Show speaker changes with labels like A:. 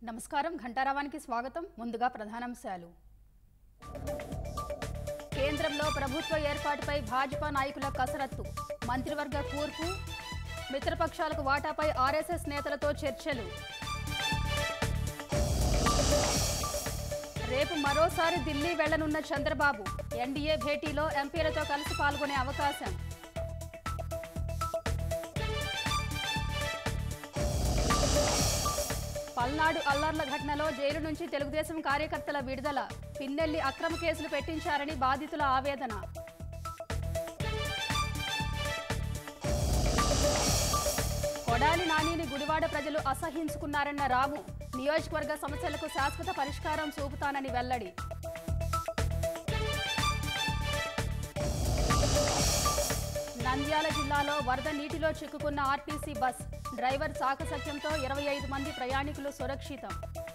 A: నమస్కారం ఘంటారావానికి స్వాగతం. ముందుగా ప్రధానాంశాలు. కేంద్రంలో ప్రభుత్వ ఏర్పాటుపై భాజపా నాయకుల కసరత్తు. మంత్రివర్గ కూర్పు, మిత్రపక్షాలకు వాటాపై ఆర్ఎస్ఎస్ నేతలతో చర్చలు. రేపు మరోసారి ఢిల్లీ వెళ్లనున్న చంద్రబాబు. ఎన్డీఏ భేటీలో ఎంపీలతో కలిసి పాల్గొనే అవకాశం. పల్నాడు అల్లర్ల ఘటనలో జైలు నుంచి తెలుగుదేశం కార్యకర్తల విడుదల. పిన్నెల్లి అక్రమ కేసులు పెట్టించారని బాధితుల ఆవేదన. కొడాలి నానిని గుడివాడ ప్రజలు అసహించుకున్నారన్న రాము. నియోజకవర్గ సమస్యలకు శాశ్వత పరిష్కారం చూపుతానని వెల్లడి. నంద్యాల జిల్లాలో వరద నీటిలో చిక్కుకున్న ఆర్టీసీ బస్. డ్రైవర్ చాకచక్యంతో 25 మంది ప్రయాణికులు సురక్షితం.